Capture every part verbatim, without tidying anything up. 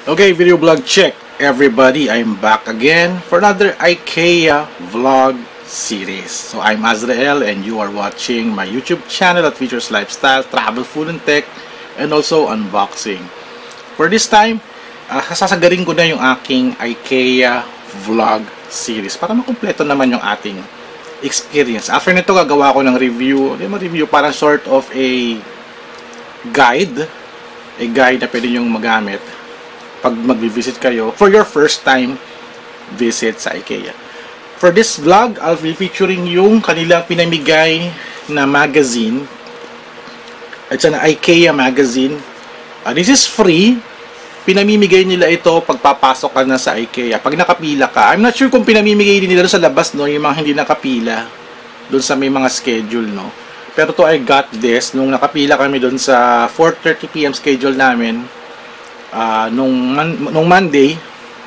Okay, video vlog check everybody. I'm back again for another IKEA vlog series. So I'm Azrael and you are watching my YouTube channel that features lifestyle, travel, food and tech, and also unboxing. For this time, uh, sasagarin ko na yung aking IKEA vlog series para makumpleto naman yung ating experience. After nito, gagawa ko ng review. Hindi mo review, parang sort of a guide. A guide na pwede nyong magamit pag mag-visit kayo for your first time visit sa IKEA. For this vlog, I'll be featuring yung kanilang pinamigay na magazine. It's an IKEA magazine. Uh, this is free. Pinamimigay nila ito pagpapasok ka na sa IKEA. Pag nakapila ka, I'm not sure kung pinamimigay din nila doon sa labas, no, yung mga hindi nakapila doon sa may mga schedule, no. Pero to I got this nung nakapila kami doon sa four thirty p m schedule namin. Uh, nung, nung Monday,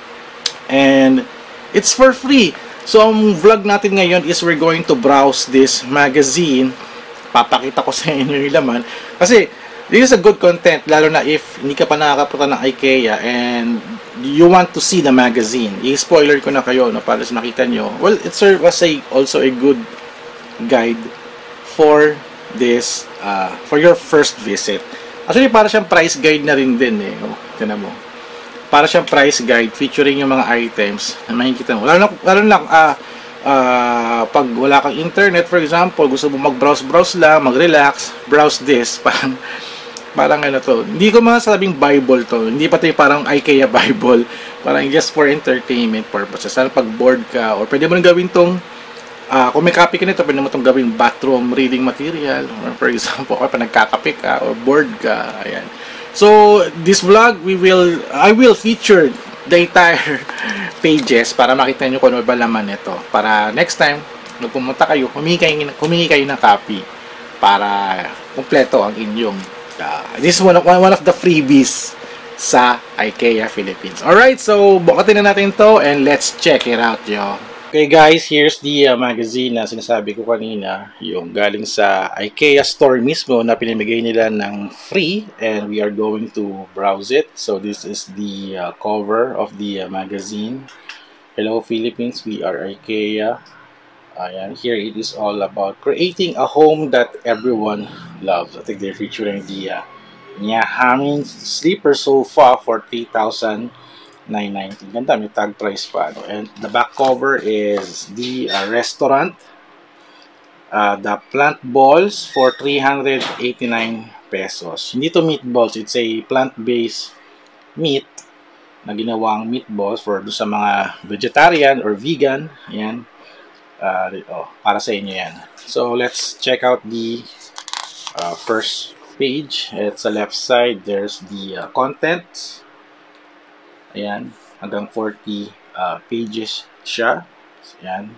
and it's for free. So ang vlog natin ngayon is we're going to browse this magazine. Papakita ko sa inyo yung laman kasi this is a good content, lalo na if hindi ka pa nakakapunta ng IKEA and you want to see the magazine. I-spoiler ko na kayo, no, para makita nyo. Well, it serves as a, also a good guide for this uh, for your first visit. Actually, para siyang price guide na rin din eh. Oh, tinan mo. Para siyang price guide featuring yung mga items na makikita mo. Lalo na, lalo na uh, uh, pag wala kang internet, for example, gusto mo mag-browse-browse lang, mag-relax, browse this. Parang, parang ano to. Hindi ko masasabing Bible to. Hindi pa ito parang IKEA Bible. Parang just for entertainment purposes. Lalo pag bored ka, or pwede mo nang gawin tong Uh, kung may copy ka nito, pwede mo itong gawing bathroom reading material, or for example, kapag nagkakape ka or bored ka. Ayan. So this vlog, we will I will feature the entire pages para makita nyo kung ano ba laman nito, para next time nung pumunta kayo, humingi kayo, humingi kayo ng copy para kumpleto ang inyong uh, this is one of, one of the freebies sa IKEA Philippines. Alright, so bukatin na natin to and let's check it out, yo. Okay guys, here's the uh, magazine na sinasabi ko kanina, yung galing sa IKEA store mismo na pinamigay nila ng free, and we are going to browse it. So this is the uh, cover of the uh, magazine. Hello Philippines, we are IKEA. Ayan, here it is all about creating a home that everyone loves. I think they're featuring the uh, Nyahamin sleeper sofa for three thousand nine ninety. Ganda, may tag price pa, no? And the back cover is the uh, restaurant, uh, the plant balls for three hundred eighty-nine pesos. Hindi to meatballs, it's a plant-based meat na ginawang meatballs for do sa mga vegetarian or vegan. Ayan, uh, oh, para sa inyo yan. So let's check out the uh, first page. It's the left side, there's the uh, contents. Ayan, hanggang forty uh, pages siya. Ayan.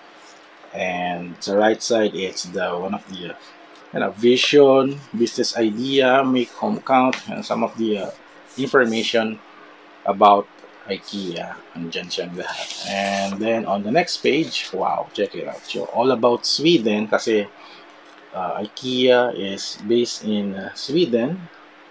And sa right side, it's the one of the uh, you know, vision, business idea, make home count, and some of the uh, information about IKEA. Andyan siyang lahat. And then on the next page, wow, check it out. So, all about Sweden kasi uh, IKEA is based in uh, Sweden.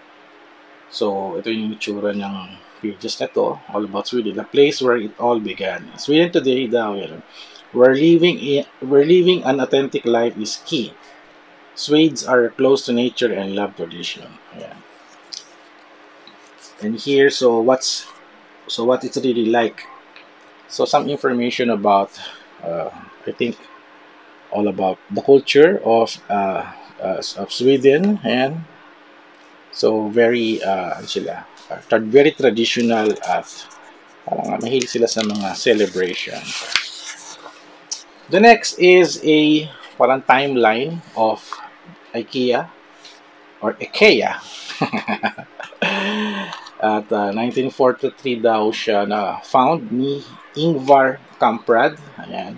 So, ito yung itsura ng pages na to, all about Sweden, the place where it all began. Sweden today, daw, yun, we're living in, we're living an authentic life is key. Swedes are close to nature and love tradition. Yeah. And here, so what's so what it's really like. So some information about, uh, I think, all about the culture of uh, uh, of Sweden, and so very uh, ano sila, uh, very traditional at parang mahilig sila sa mga celebration. The next is a parang timeline of IKEA or IKEA. At uh, nineteen forty-three daw siya na found ni Ingvar Kamprad. Ayan.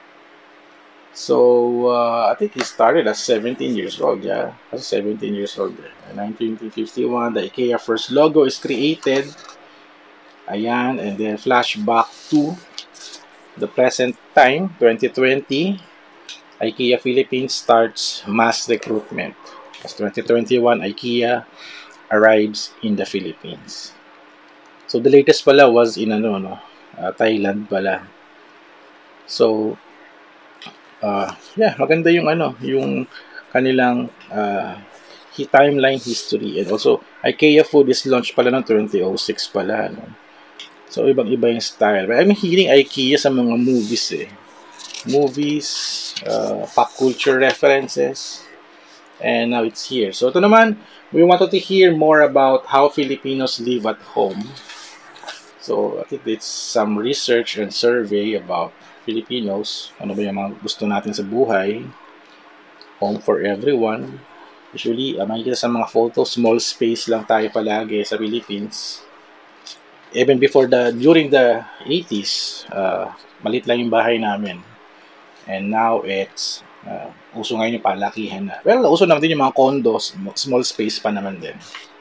So, uh, I think he started as seventeen years old, yeah. As seventeen years old. In nineteen fifty-one, the IKEA first logo is created. Ayan, and then flashback to the present time, twenty twenty, IKEA Philippines starts mass recruitment. As twenty twenty-one, IKEA arrives in the Philippines. So the latest pala was in ano no, uh, Thailand pala. So uh, yeah, maganda yung ano, yung kanilang uh, timeline history, and also IKEA food is launched pala ng twenty oh six pala, no? So ibang-iba yung style. But I'm hearing IKEA sa mga movies eh. Movies, uh, pop culture references, and now it's here. So ito naman, we wanted to hear more about how Filipinos live at home. So I think it's some research and survey about Filipinos. Ano ba yung mga gusto natin sa buhay? Home for everyone. Usually, uh, makikita sa mga photos, small space lang tayo palagi sa Philippines. Even before the, during the eighties, uh, malit lang yung bahay namin. And now it's, uh, uso ngayon yung palakihan na. Well, uso naman din yung mga condos, small space pa naman din.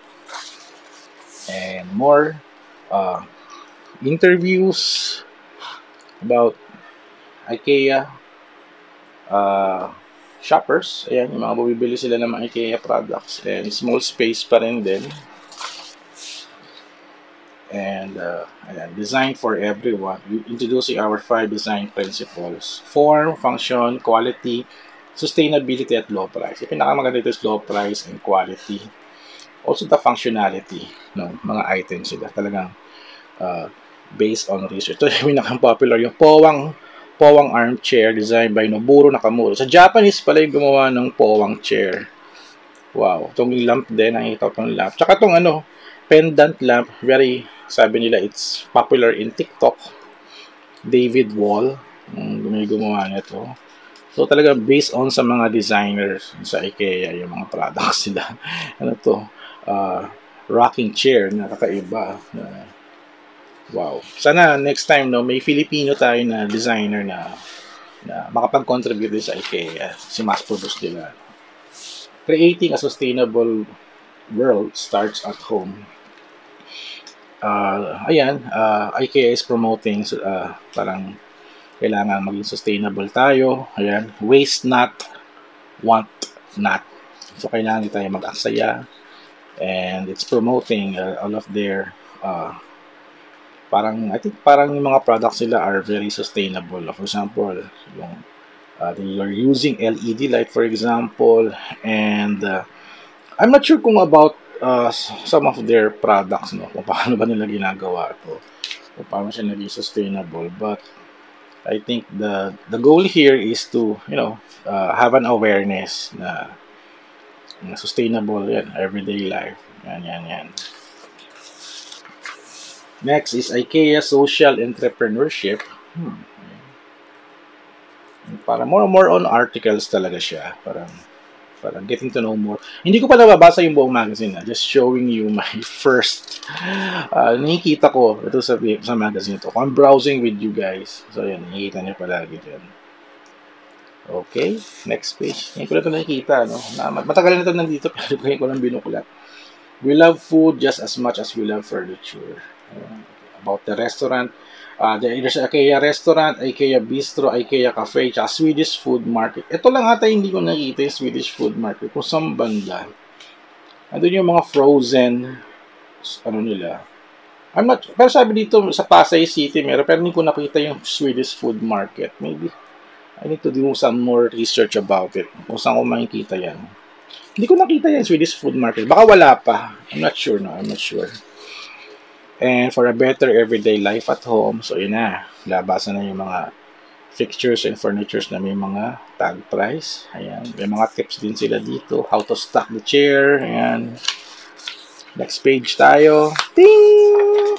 And more uh, interviews about IKEA uh, shoppers. Ayan, yung mga bumibili sila ng mga IKEA products. And small space pa rin din. And uh, ayan, design for everyone. Introducing our five design principles: form, function, quality, sustainability, at low price. Yung pinakamaganda ito is low price and quality. Also the functionality ng mga items sila. Talagang uh, based on research. Ito yung pinaka-popular, yung Powang Powang armchair designed by Noboru Nakamura. Sa Japanese pala yung gumawa ng Powang chair. Wow. Itong lamp din, nakikita ko itong lamp. Tsaka itong ano, pendant lamp, very, sabi nila, it's popular in TikTok. David Wall, um, may gumawa nito. So talaga based on sa mga designers sa IKEA, yung mga products nila. Ano to? Uh, rocking chair na kakaiba. Uh, wow. Sana next time no, may Filipino tayo na designer na na makapag-contribute sa IKEA. Si mass produce nila. Creating a sustainable world starts at home. Uh, ayan, uh, IKEA is promoting uh, parang kailangan maging sustainable tayo. Ayan, waste not, want not. So kailangan tayo mag-aksaya, and it's promoting uh, all of their uh, parang, I think parang yung mga products nila are very sustainable. For example, yung uh, they are using L E D light, for example, and uh, I'm not sure kung about uh, some of their products, no, kung paano ba nila ginagawa ito, kung paano siya naging sustainable. But I think the the goal here is to, you know, uh, have an awareness na, na sustainable yan, everyday life. Yan, yan, yan. Next is IKEA Social Entrepreneurship. Hmm. Para more more on articles talaga siya. Parang Parang getting to know more. Hindi ko pa nababasa yung buong magazine. Ha? Just showing you my first uh, nakikita ko ito sa, sa magazine ito. I'm browsing with you guys. So yan, nakikita niyo palagi dyan. Okay, next page. Ngayon ko na ito nakikita. No? Na, matagal na ito nandito pero ngayon ko lang binuklat. We love food just as much as we love furniture. Uh, about the restaurant. Uh, there's IKEA restaurant, IKEA bistro, IKEA cafe, tsaka Swedish food market. Ito lang ata hindi ko nakita yung Swedish food market. Kung saan banda. Andun yung mga frozen, ano nila. I'm not, pero sabi dito sa Pasay City meron, pero hindi ko nakita yung Swedish food market. Maybe, I need to do some more research about it. Kung saan ko makikita yan. Hindi ko nakita yung Swedish food market. Baka wala pa. I'm not sure no, I'm not sure. And for a better everyday life at home, so yun na, labasan na yung mga fixtures and furnitures na may mga tag price. Ayan, may mga tips din sila dito, how to stock the chair. Ayan, next page tayo. Ding!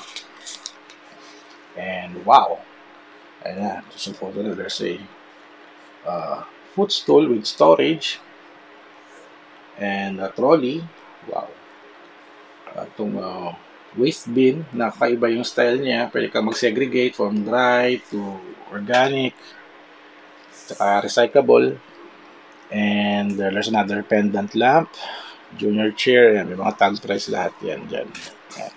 And wow, ayan na, support na, there's a uh, footstool with storage and a trolley. Wow, itong uh, waste bin, nakakaiba yung style niya. Pwede kang mag-segregate from dry to organic, saka recyclable. And uh, there's another pendant lamp, junior chair, yan, may mga tag price lahat yan dyan. Yan.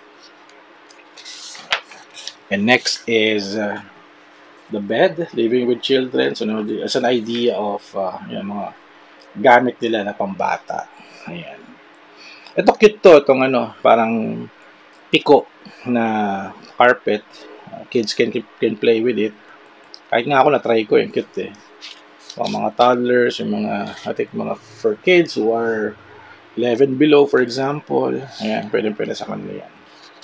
And next is uh, the bed, living with children. So no, as an idea of uh, yan, mga gamit nila na pambata. Ayan. Ito cute to, itong ano, parang piko na carpet. Uh, kids can can play with it. Kahit nga ako na-try ko, yung cute eh. So, mga toddlers, yung mga, I think mga for kids who are eleven below, for example. Ayan, pwede-pwede sa kanila yan.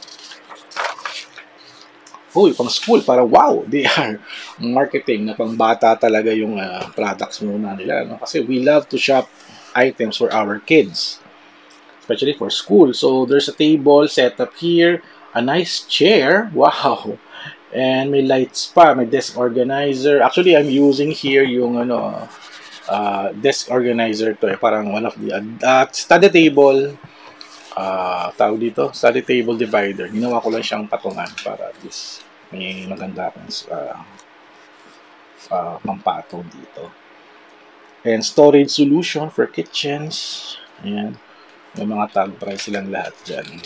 Uy, pang school, para wow, they are marketing na pang bata talaga yung uh, products muna nila. No? Kasi we love to shop items for our kids, especially for school. So, there's a table set up here, a nice chair, wow, and may lights pa, may desk organizer. Actually, I'm using here yung ano, uh, desk organizer to, eh, parang one of the, uh, study table, uh, tawag dito, study table divider. Ginawa ko lang siyang patungan para at least may maganda akong uh, uh, pampatong dito. And storage solution for kitchens. Ayan. May mga tag price silang lahat dyan.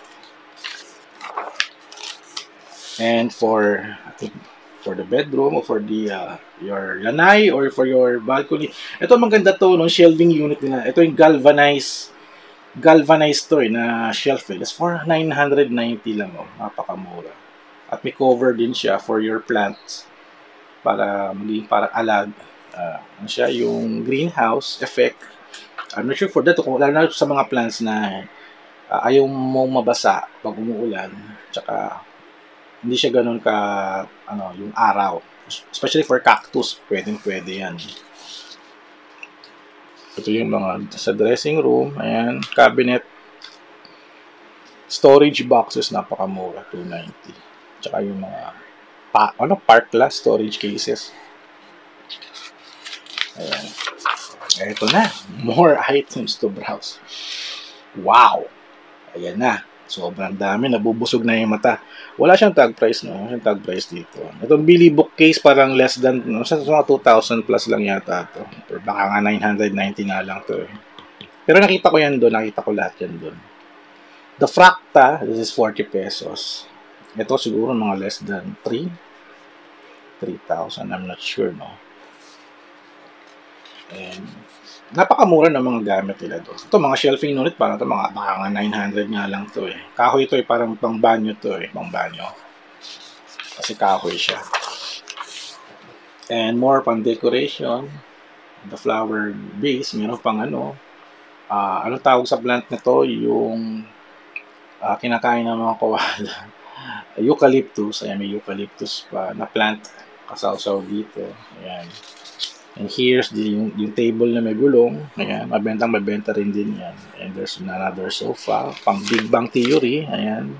And for I think for the bedroom or for the uh, your lanai or for your balcony. Ito maganda to, no, shelving unit nila. Ito yung galvanized galvanized to eh, na shelf eh. That's for nine hundred ninety lang, oh. Napakamura. At may cover din siya for your plants para maging para alag. Uh, ano siya, yung greenhouse effect. I'm not sure for that, kung lalo na sa mga plants na uh, ayaw mo mabasa pag umuulan, tsaka hindi siya ganun ka ano, yung araw. Especially for cactus, pwedeng pwede yan. Ito yung mga sa dressing room, ayan, cabinet, storage boxes, napakamura, two ninety. Tsaka yung mga pa, ano, park class storage cases. Ayan. Ito na, more items to browse. Wow! Ayan na, sobrang dami, nabubusog na yung mata. Wala siyang tag price, no? Wala siyang tag price dito. Itong Billy bookcase parang less than, no? Sa mga two thousand plus lang yata ito. Or baka nga nine hundred ninety nga lang ito eh. Pero nakita ko yan doon, nakita ko lahat yan doon. The Fracta, this is forty pesos. Ito siguro mga less than three thousand, I'm not sure, no? And napakamura ng mga gamit nila doon. Ito, mga shelving unit, parang ito, mga baka nga nine hundred nga lang to eh. Kahoy ito eh, parang pang banyo to eh, pang banyo. Kasi kahoy siya. And more pang decoration. The flower base, meron pang ano, uh, ano tawag sa plant na to, yung uh, kinakain ng mga koala. Eucalyptus, ayan, may eucalyptus pa na plant kasawsaw dito. Ayan. And here's the, yung, yung table na may gulong. Ayan, mabentang mabenta rin din yan. And there's another sofa, pang Big Bang Theory. Ayan.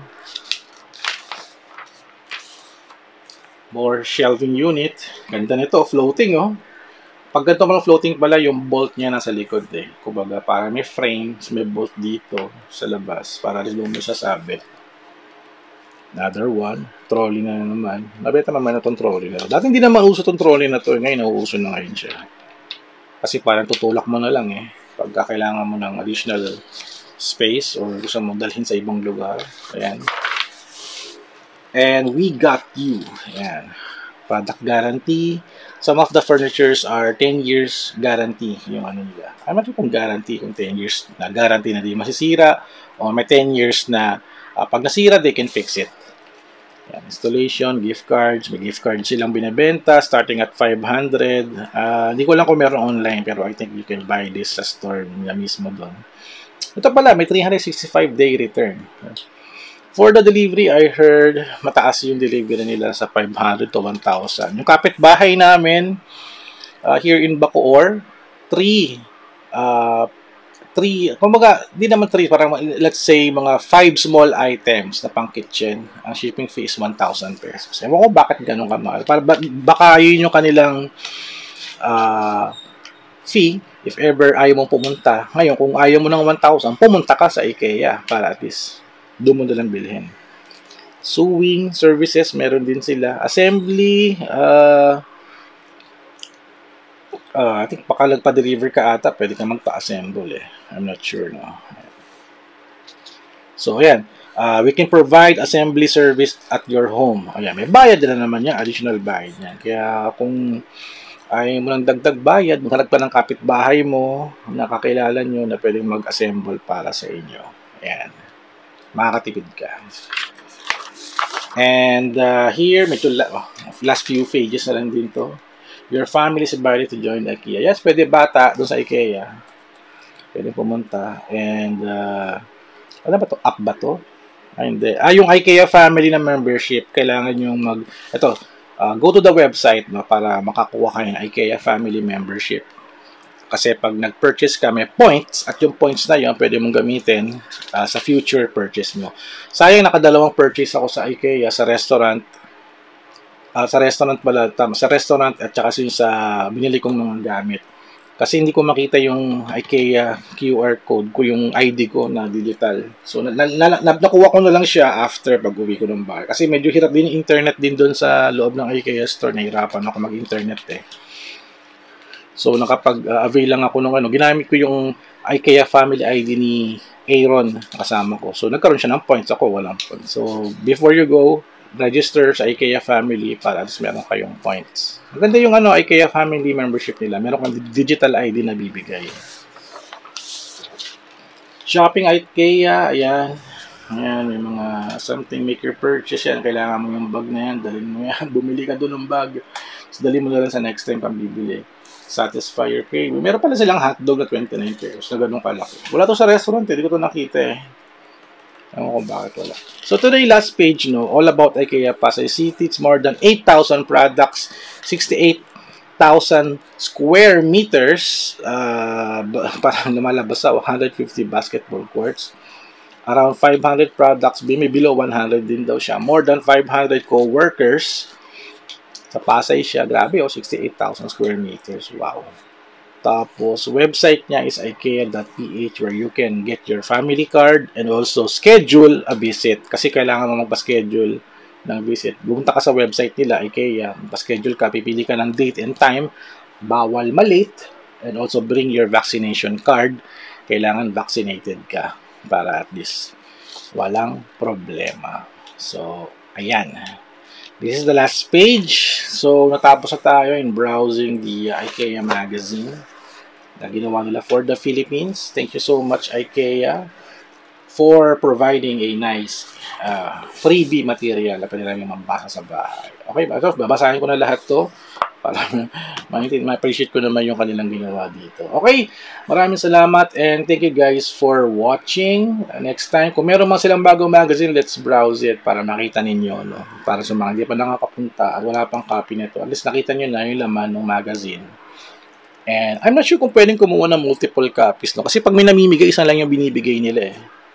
More shelving unit. Ganda nito, floating, oh. Pag ganito mga floating pala, yung bolt niya nasa likod eh. Kumbaga, para may frame, may bolt dito sa labas, para rin mo sasabit. Another one, trolley na naman. Nabenta naman na itong trolley na. Dati hindi naman uso itong trolley na to. Ngayon, nauuso na ngayon siya. Kasi parang tutulak mo na lang eh. Pagka kailangan mo ng additional space or gusto mo dalhin sa ibang lugar. Ayan. And we got you. Ayan. Product guarantee. Some of the furnitures are ten years guarantee. Yung ano nila. I'm not sure kung guarantee kung ten years na guarantee na di masisira. O may ten years na uh, pag nasira, they can fix it. Yan, installation, gift cards. May gift cards silang binibenta starting at five hundred. Uh, hindi ko lang kung meron online pero I think you can buy this sa store nila mismo doon. Ito pala, may three hundred sixty-five day return. For the delivery, I heard mataas yung delivery nila sa five hundred to one thousand. Yung kapitbahay namin uh, here in Bacoor, three uh, three, kumbaga, di naman three, parang let's say mga five small items na pang kitchen, ang shipping fee is one thousand pesos. Ewan ko bakit ganun kamahal. Para, baka yun yung kanilang uh, fee if ever ayaw mong pumunta. Ngayon, kung ayaw mo ng one thousand, pumunta ka sa IKEA para at least doon mo na lang bilhin. Sewing services, meron din sila. Assembly, uh, Uh, I think baka nagpa-deliver ka ata, pwede ka magpa-assemble eh. I'm not sure, no. So, ayan. Uh, we can provide assembly service at your home. Ayan, may bayad na naman yan, additional bayad yan. Kaya kung ay mo ng dagdag bayad, maghanap pa ng kapitbahay mo, nakakilala nyo na pwedeng mag-assemble para sa inyo. Ayan. makakatipid ka. And uh, here, medyo la oh, last few pages na lang din to. Your family is invited to join the IKEA. Yes, pwede bata doon sa IKEA. Pwede pumunta. And, uh, ano ba to? App ba to? Ay, hindi. Ah, yung IKEA family na membership, kailangan yung mag, ito, uh, go to the website, no, para makakuha kayo ng IKEA family membership. Kasi pag nag-purchase ka, may points, at yung points na yun, pwede mong gamitin uh, sa future purchase mo. Sayang, nakadalawang purchase ako sa IKEA, sa restaurant, uh, sa restaurant pala, tama, sa restaurant, at saka sa binili kong mga gamit. Kasi hindi ko makita yung IKEA Q R code ko, yung I D ko na digital. So, na, na, na, nakuha ko na lang siya after pag-uwi ko ng bahay. Kasi medyo hirap din yung internet din doon sa loob ng IKEA store. Nahirapan ako mag-internet eh. So, nakapag-avail lang ako ng ano. Ginamit ko yung IKEA family I D ni Aaron kasama ko. So, nagkaroon siya ng points. Ako, walang points. So, before you go, register sa IKEA family para at least meron kayong points. Maganda yung ano, IKEA family membership nila. Meron kang digital I D na bibigay. Shopping IKEA, ayan. Ayan, may mga something make your purchase yan. Kailangan mo yung bag na yan. Dalhin mo yan. Bumili ka doon ng bag. So, dalhin mo na lang sa next time pang bibili. Satisfy your craving. Meron pala silang hotdog na twenty-nine pesos na ganun kalaki. Wala to sa restaurant eh. Hindi ko to nakita eh. Ewan ko bakit wala. So today, last page, no, all about IKEA Pasay City. It's more than eight thousand products, sixty-eight thousand square meters, uh, parang lumalabas sa one hundred fifty basketball courts, around five hundred products, may below one hundred din daw siya, more than five hundred co-workers, sa Pasay siya, grabe oh, sixty-eight thousand square meters, wow. Tapos, website niya is ikea dot p h where you can get your family card and also schedule a visit. Kasi kailangan mo magpa-schedule ng visit. Pumunta ka sa website nila, IKEA, magpa-schedule ka, pipili ka ng date and time, bawal malate, and also bring your vaccination card. Kailangan vaccinated ka para at least walang problema. So, ayan. This is the last page. So, natapos na tayo in browsing the uh, IKEA magazine na ginawa nila for the Philippines. Thank you so much, IKEA, for providing a nice uh, freebie material na pwede namin mabasa sa bahay. Okay, so, babasahin ko na lahat to para ma-appreciate ko naman yung kanilang ginawa dito. Okay, maraming salamat and thank you guys for watching. Next time, kung meron man silang bagong magazine, let's browse it para makita ninyo, no? Para sa mga hindi pa nakakapunta at wala pang copy nito, at least nakita nyo na yung laman ng magazine. And I'm not sure kung pwedeng kumuha ng multiple copies, no? Kasi pag may namimigay, isa lang yung binibigay nila eh.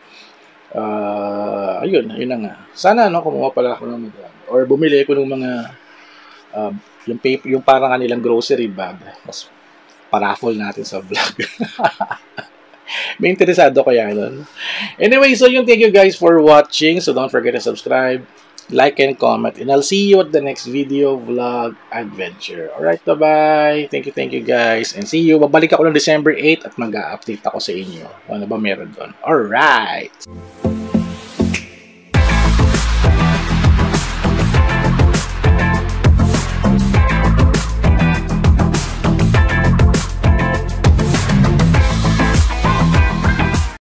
Uh, ayun, ayun na nga. Sana, no, kumuha pala ako ng mga, or bumili ko ng mga uh, yung paper, yung parang kanilang grocery bag. Mas paraffle natin sa vlog. May interesado kaya nun. Anyway, so yung thank you guys for watching. So don't forget to subscribe, like, and comment. And I'll see you at the next video, vlog, adventure. Alright, bye-bye. Thank you, thank you guys. And see you. Babalik ako ng December eighth at mag-update ako sa inyo. Ano ba meron doon? Alright.